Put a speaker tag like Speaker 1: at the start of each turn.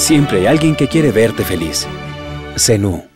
Speaker 1: Siempre hay alguien que quiere verte feliz. Zenú.